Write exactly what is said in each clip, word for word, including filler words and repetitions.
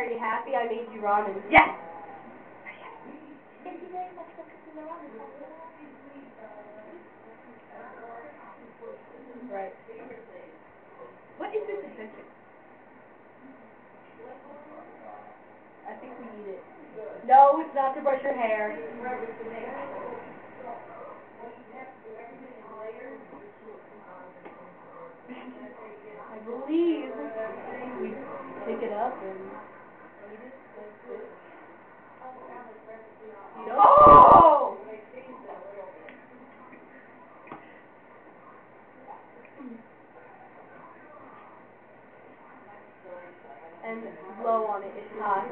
Are you happy I made you ramen? Yes! Thank you very much for cooking the ramen. Right. What is this attention? I think we eat it. No, it's not to brush your hair. I believe we pick it up and eat it. That's it. You know? Oh! And blow on it. It's hot.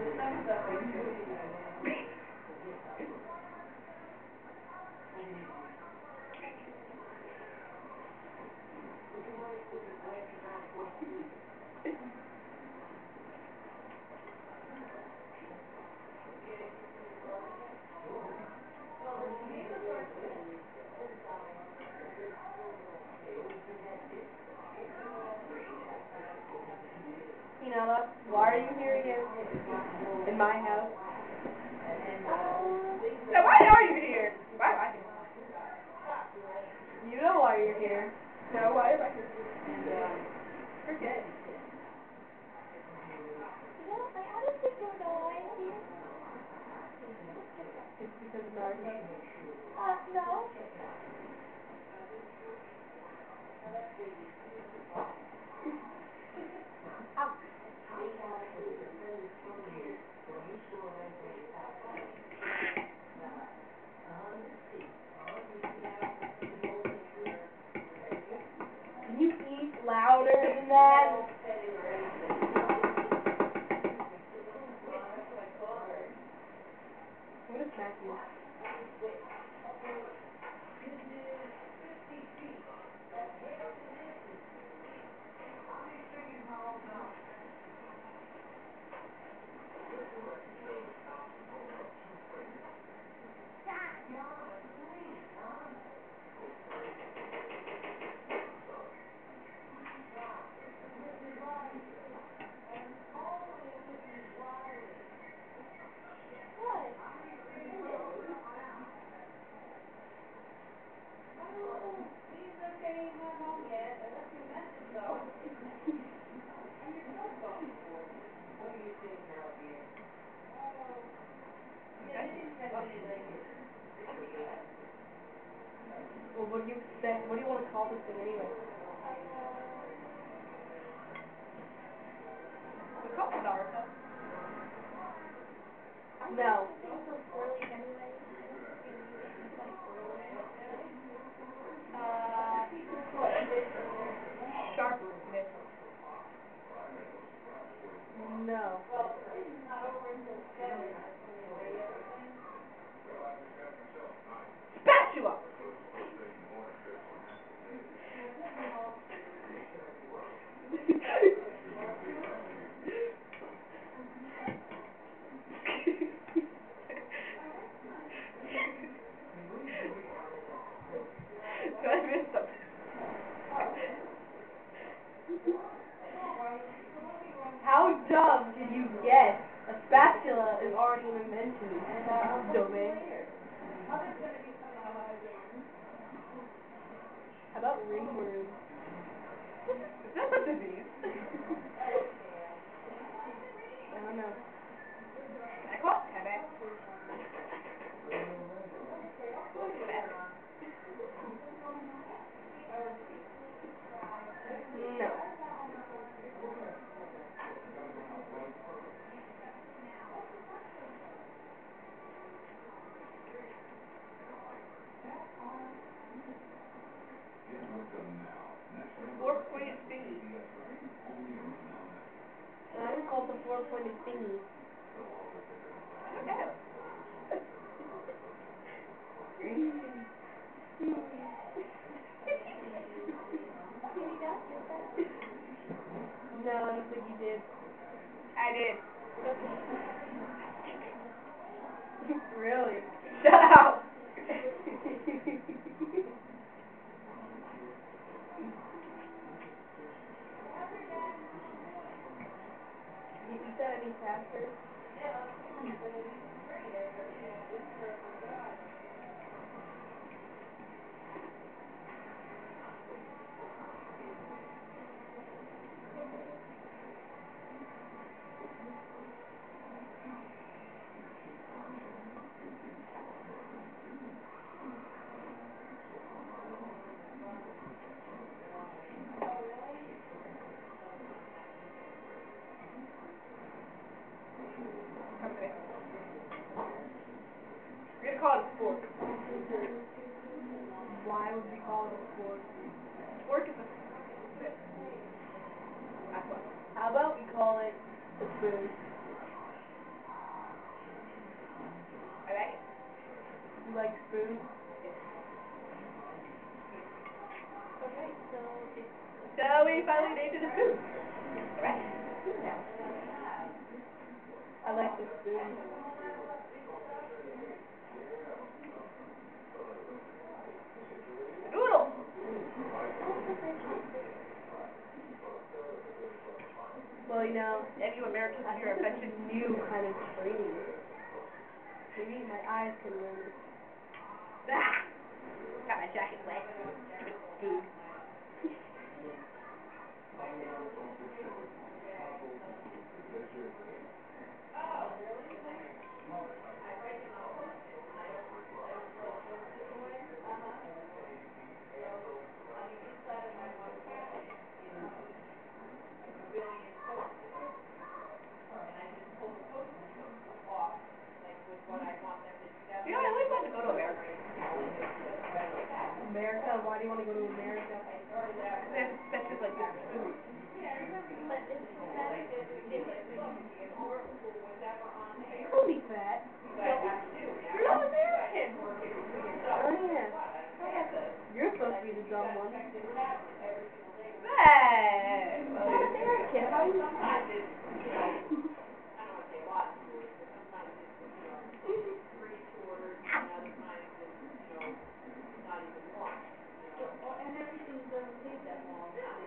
Pinata, why are you here again? In my house? Now, why are you here? Why am I here? You know why you're here. No, why am I here? Forget. No, I honestly don't know why I'm here. It's because of Naruto. Uh, no. Can you eat louder than that? What is Matthew? Well, what do you expect? What do you want to call this thing anyway? We call it Naruto. No. Uh, sharpness. No. Spatula! Did I miss something? How dumb can you get? A spatula is already an invention. Dumbass. How about ringworm? Is that a disease? I don't know. I call it Tebe. No. Four-pointed thingy. I would call it the four-pointed thingy. Okay. No, I don't think you did. I did. Really? Shut up! You said any any faster. Okay. We're gonna call it a fork. Why would we call it a fork? Fork is a spoon. That's what. How about we call it a spoon? I like it. You like spoon? Okay, so it's So we finally named it a spoon. Alright. spoon now. I like the spoon. A noodle. Well, you know, And you Americans, I you're think a it's bunch a of new kind of training. Maybe my eyes can learn it. ah! Got my jacket wet. Food. You know, I always wanted to go to America. America? Why do you want to go to America? Because they have such a, like, good food. But it's fat different. You don't be fat. You're not American. Oh yeah. You're supposed to be the dumb one. Hey, well, I'm American. How are you? And everything doesn't take that long.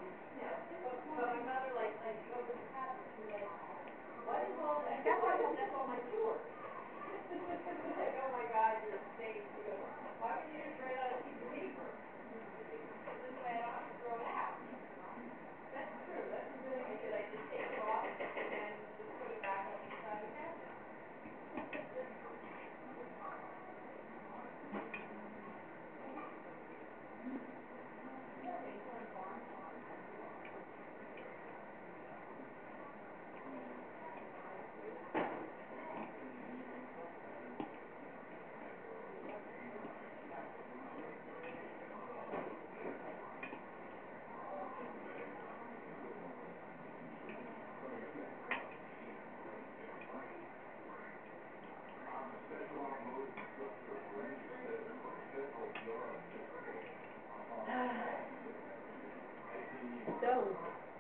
So,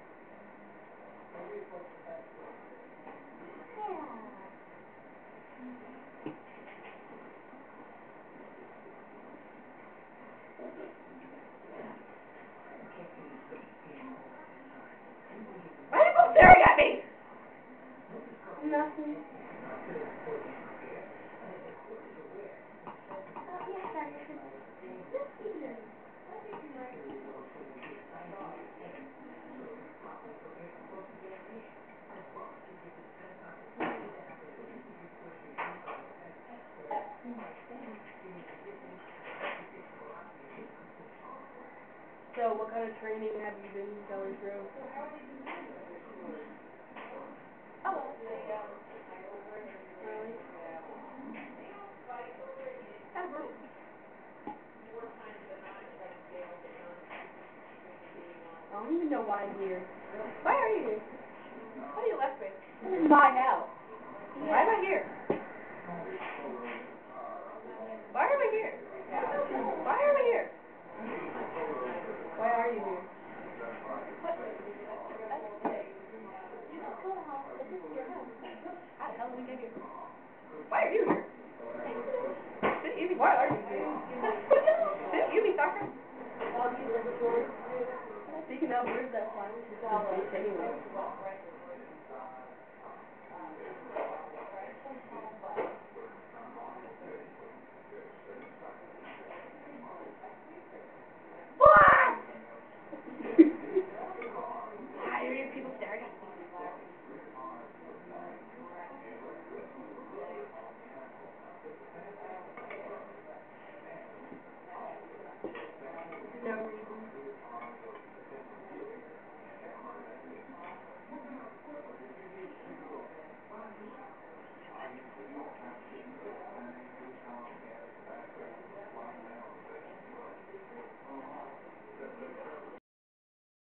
why are you both staring at me? nothing. Oh, yes, I'm just So, what kind of training have you been going through? oh, well. Really? Kind of rude. I don't even know why I'm here. Why are you here? Why you left me? This is my house. Why am I here? Why am I here? Why are we here? Why are you here? You don't go to house, but this is your house. How the hell did we get here? Why are you here? Didn't you be Why are you here? Didn't you be soccer? Speaking of, where's that flyer? This is big anyway.